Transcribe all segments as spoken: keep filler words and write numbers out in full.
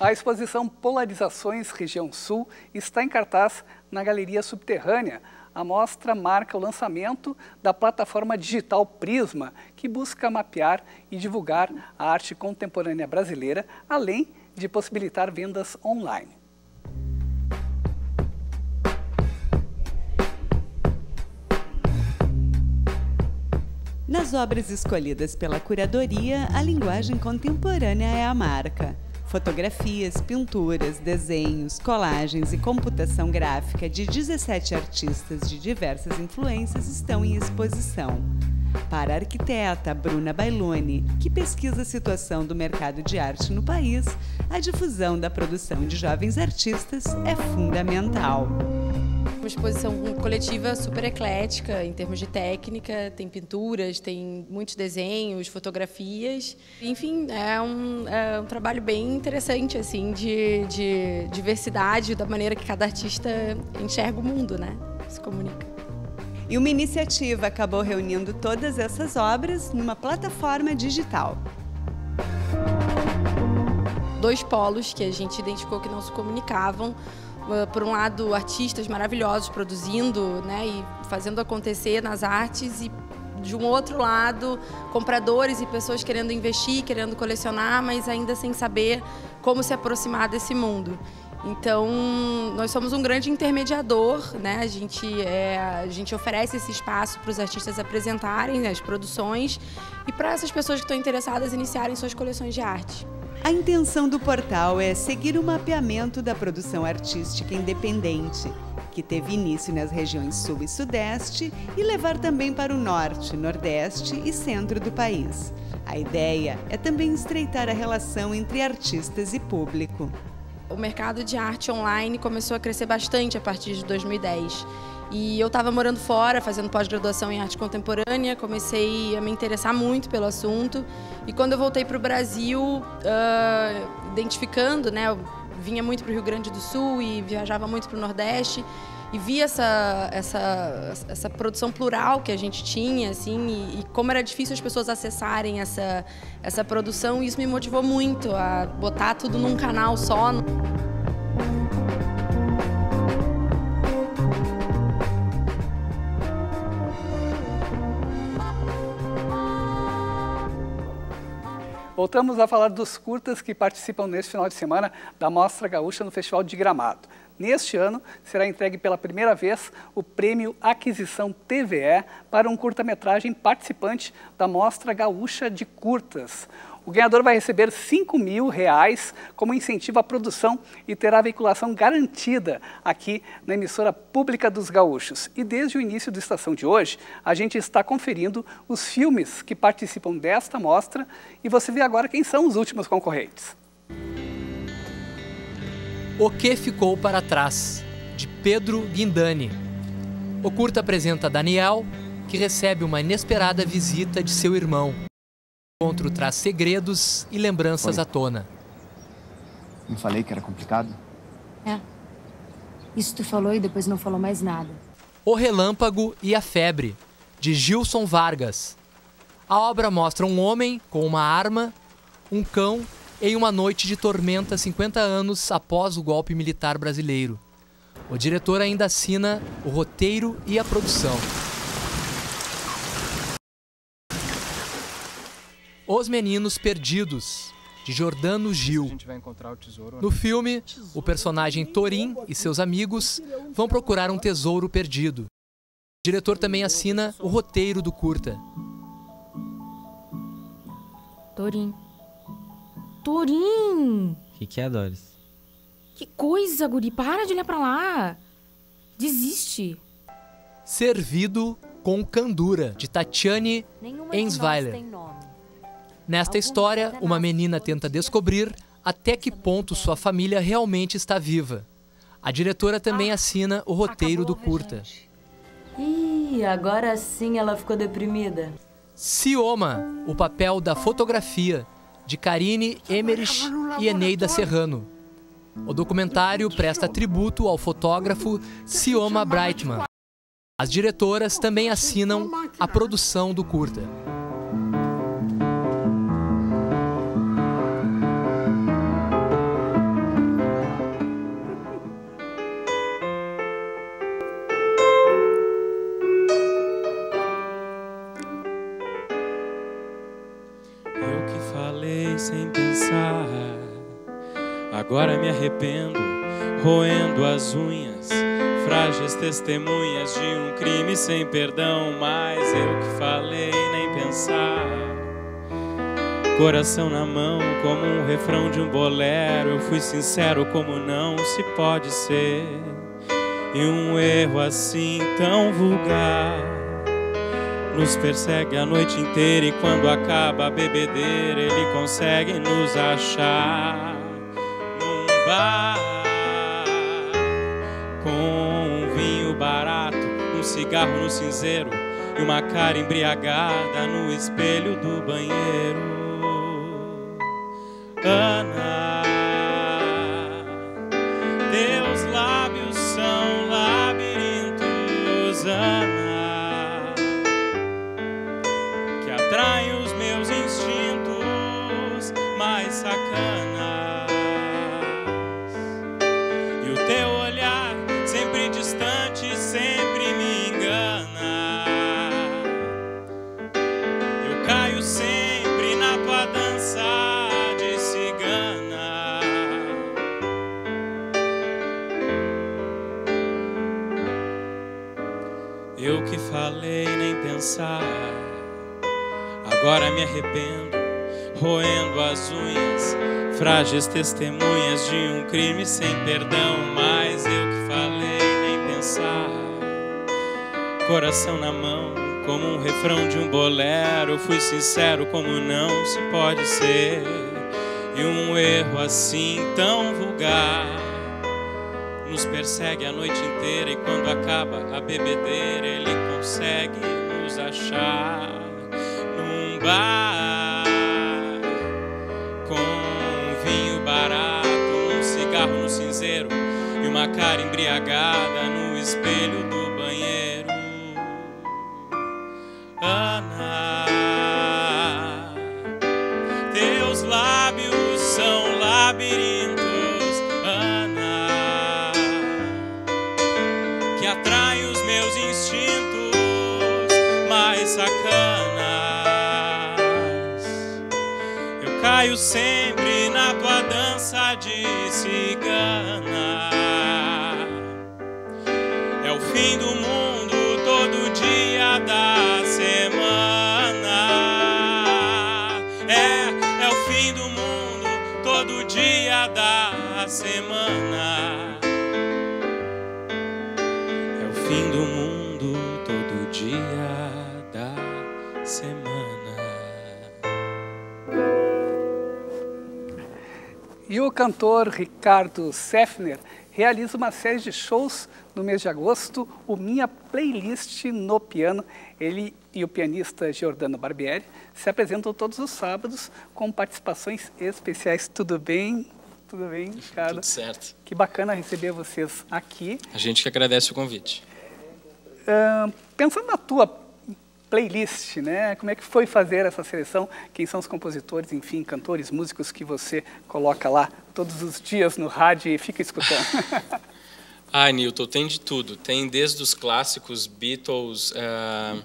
A exposição Polarizações Região Sul está em cartaz na Galeria Subterrânea. A mostra marca o lançamento da plataforma digital Prisma, que busca mapear e divulgar a arte contemporânea brasileira, além de possibilitar vendas online. Nas obras escolhidas pela curadoria, a linguagem contemporânea é a marca. Fotografias, pinturas, desenhos, colagens e computação gráfica de dezessete artistas de diversas influências estão em exposição. Para a arquiteta Bruna Bailoni, que pesquisa a situação do mercado de arte no país, a difusão da produção de jovens artistas é fundamental. Uma exposição coletiva super eclética em termos de técnica, tem pinturas, tem muitos desenhos, fotografias. Enfim, é um, é um trabalho bem interessante assim, de, de diversidade, da maneira que cada artista enxerga o mundo, né? Se comunica. E uma iniciativa acabou reunindo todas essas obras numa plataforma digital. Dois polos que a gente identificou que não se comunicavam. Por um lado, artistas maravilhosos produzindo, né, e fazendo acontecer nas artes, e de um outro lado, compradores e pessoas querendo investir, querendo colecionar, mas ainda sem saber como se aproximar desse mundo. Então, nós somos um grande intermediador, né? A gente, é, a gente oferece esse espaço para os artistas apresentarem, né, as produções e para essas pessoas que estão interessadas em iniciarem suas coleções de arte. A intenção do portal é seguir o mapeamento da produção artística independente, que teve início nas regiões sul e sudeste, e levar também para o norte, nordeste e centro do país. A ideia é também estreitar a relação entre artistas e público. O mercado de arte online começou a crescer bastante a partir de dois mil e dez. E eu estava morando fora, fazendo pós-graduação em arte contemporânea, comecei a me interessar muito pelo assunto. E quando eu voltei para o Brasil, uh, identificando, né, eu vinha muito para o Rio Grande do Sul e viajava muito para o Nordeste, e vi essa, essa, essa produção plural que a gente tinha, assim, e, e como era difícil as pessoas acessarem essa, essa produção, e isso me motivou muito a botar tudo num canal só. Voltamos a falar dos curtas que participam neste final de semana da Mostra Gaúcha no Festival de Gramado. Neste ano, será entregue pela primeira vez o Prêmio Aquisição T V E para um curta-metragem participante da Mostra Gaúcha de Curtas. O ganhador vai receber cinco mil reais como incentivo à produção e terá veiculação garantida aqui na emissora pública dos gaúchos. E desde o início da estação de hoje, a gente está conferindo os filmes que participam desta mostra e você vê agora quem são os últimos concorrentes. O que ficou para trás, de Pedro Guindani. O curta apresenta Daniel, que recebe uma inesperada visita de seu irmão. O encontro traz segredos e lembranças Oi. à tona. Não falei que era complicado? É. Isso tu falou e depois não falou mais nada. O Relâmpago e a Febre, de Gilson Vargas. A obra mostra um homem com uma arma, um cão, em uma noite de tormenta cinquenta anos após o golpe militar brasileiro. O diretor ainda assina o roteiro e a produção. Os Meninos Perdidos, de Jordano Gil. No filme, o personagem Torim e seus amigos vão procurar um tesouro perdido. O diretor também assina o roteiro do curta. Torim. Torim! O que, que é, Doris? Que coisa, guri. Para de olhar pra lá. Desiste. Servido com Candura, de Tatiane Ensweiler. Nesta história, uma menina tenta descobrir até que ponto sua família realmente está viva. A diretora também assina o roteiro do curta. Ih, agora sim ela ficou deprimida. Cioma, o papel da fotografia, de Karine Emmerich e Eneida Serrano. O documentário presta tributo ao fotógrafo Cioma Breitman. As diretoras também assinam a produção do curta. Agora me arrependo, roendo as unhas, frágeis testemunhas de um crime sem perdão. Mas eu que falei, nem pensar. Coração na mão, como um refrão de um bolero. Eu fui sincero como não se pode ser. E um erro assim tão vulgar nos persegue a noite inteira. E quando acaba a bebedeira, ele consegue nos achar num bar, com um vinho barato, um cigarro no cinzeiro e uma cara embriagada no espelho do banheiro. Ana, teus lábios são labirintos, Ana, que atraem os meus instintos mais sacanas. E o teu olhar, sempre distante, sempre me engana. Eu caio sempre na tua dança de cigana. Eu que falei, nem pensar. Agora me arrependo, roendo as unhas, frágeis testemunhas de um crime sem perdão. Mas eu que falei, nem pensar. Coração na mão, como um refrão de um bolero. Eu fui sincero como não se pode ser. E um erro assim tão vulgar nos persegue a noite inteira. E quando acaba a bebedeira, ele consegue nos achar num bar, com um vinho barato, um cigarro no cinzeiro e uma cara embriagada no espelho do banheiro. Ana, teus lábios são labirintos, Ana, que atraem os meus instintos mais sacanas. Eu caio sempre na tua dança de cigana. É o fim do mundo todo dia da semana. É, é o fim do mundo todo dia da semana. É o fim do mundo todo dia da semana. E o cantor Ricardo Seffner realiza uma série de shows no mês de agosto, o Minha Playlist no Piano. Ele e o pianista Giordano Barbieri se apresentam todos os sábados com participações especiais. Tudo bem? Tudo bem, Ricardo? Tudo certo. Que bacana receber vocês aqui. A gente que agradece o convite. Uh, pensando na tua playlist, né? Como é que foi fazer essa seleção? Quem são os compositores, enfim, cantores, músicos que você coloca lá todos os dias no rádio e fica escutando? Ah, Nilton, tem de tudo. Tem desde os clássicos, Beatles, uh,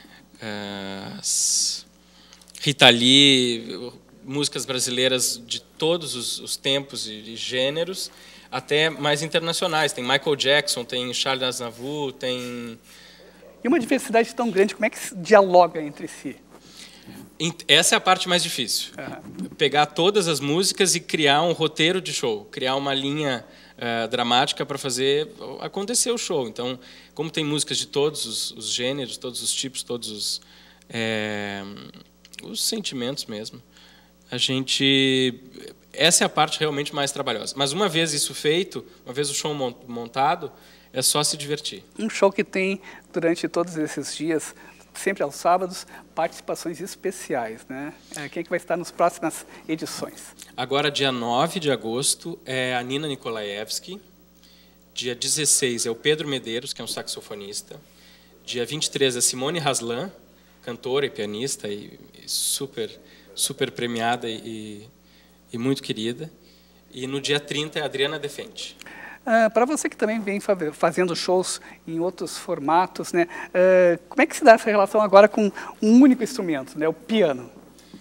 uh, Rita Lee, músicas brasileiras de todos os, os tempos e, e gêneros, até mais internacionais. Tem Michael Jackson, tem Charles Aznavour, tem... E uma diversidade tão grande, como é que se dialoga entre si? Essa é a parte mais difícil. Uhum. Pegar todas as músicas e criar um roteiro de show, criar uma linha uh, dramática para fazer acontecer o show. Então, como tem músicas de todos os, os gêneros, todos os tipos, todos os, é, os sentimentos mesmo, a gente... Essa é a parte realmente mais trabalhosa. Mas uma vez isso feito, uma vez o show montado, é só se divertir. Um show que tem, durante todos esses dias, sempre aos sábados, participações especiais, né? Quem é que vai estar nas próximas edições? Agora, dia nove de agosto, é a Nina Nikolaevski. Dia dezesseis é o Pedro Medeiros, que é um saxofonista. Dia vinte e três é Simone Haslan, cantora e pianista, e super, super premiada e, e muito querida. E no dia trinta é a Adriana Defente. Uh, para você que também vem fazendo shows em outros formatos, né, uh, como é que se dá essa relação agora com um único instrumento, né, o piano?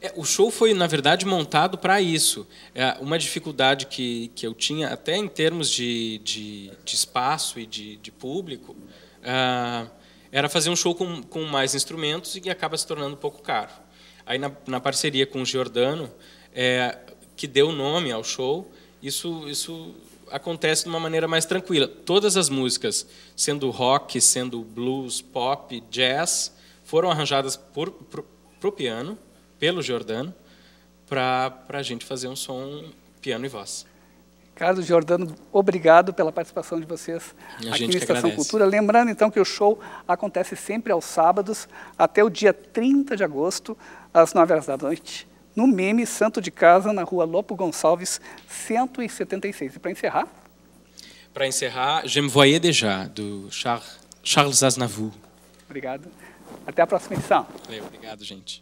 É, o show foi, na verdade, montado para isso. É, uma dificuldade que, que eu tinha, até em termos de, de, de espaço e de, de público, uh, era fazer um show com, com mais instrumentos e acaba se tornando um pouco caro. Aí, na, na parceria com o Giordano, é, que deu nome ao show, isso, isso acontece de uma maneira mais tranquila. Todas as músicas, sendo rock, sendo blues, pop, jazz, foram arranjadas por, por, pro piano, pelo Giordano, para a gente fazer um som piano e voz. Carlos, Giordano, obrigado pela participação de vocês A aqui gente no que Estação agradece. Cultura. Lembrando, então, que o show acontece sempre aos sábados, até o dia trinta de agosto, às nove horas da noite, no Meme Santo de Casa, na rua Lopo Gonçalves, cento e setenta e seis. E para encerrar? Para encerrar, Je me voyais déjà, do Charles, Charles Aznavour. Obrigado. Até a próxima edição. Valeu, obrigado, gente.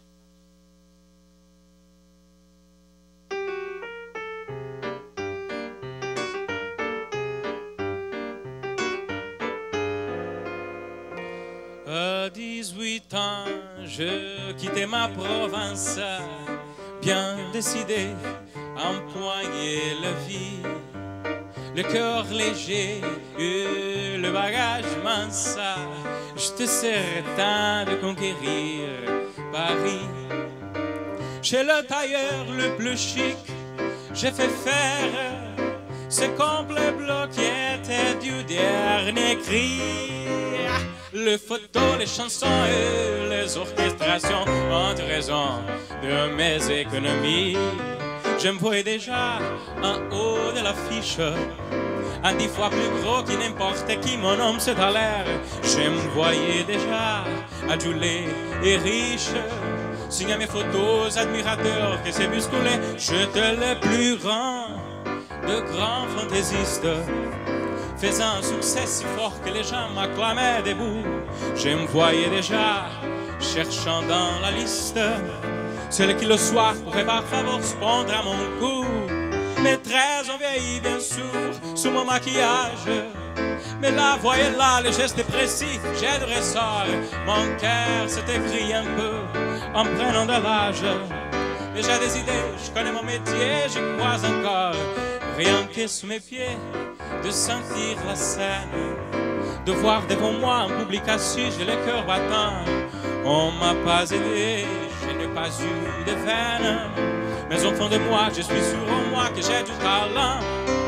À dix-huit ans, je quittais ma province, bien décidé à empoigner la vie. Le cœur léger et le bagage mince, j'étais certain de conquérir Paris. Chez le tailleur le plus chic, j'ai fait faire ce complet bloc qui était du dernier cri. Les photos, les chansons et les orchestrations ont raison de mes économies. Je me voyais déjà en haut de l'affiche, un dix fois plus gros que n'importe qui, mon homme c'est à l'air. Je me voyais déjà adulé et riche, signer mes photos, admirateurs que c'est musculé. J'étais le plus grand de grands fantaisistes, faisant un succès si fort que les gens m'acclamaient debout. Je me voyais déjà cherchant dans la liste celui qui le soir pourrait par favor se prendre à mon cou. Mes traits ont vieilli bien sûr sous mon maquillage, mais là, voyez là, le geste est précis, j'ai de ressort. Mon cœur s'est écrit un peu en prenant de l'âge, mais j'ai des idées, je connais mon métier, j'y crois encore. Rien que sous mes pieds, de sentir la scène, de voir devant moi un public assis, j'ai le cœur battant. On m'a pas aidé, je n'ai pas eu de veine, mais au fond de moi, je suis sûr en moi que j'ai du talent.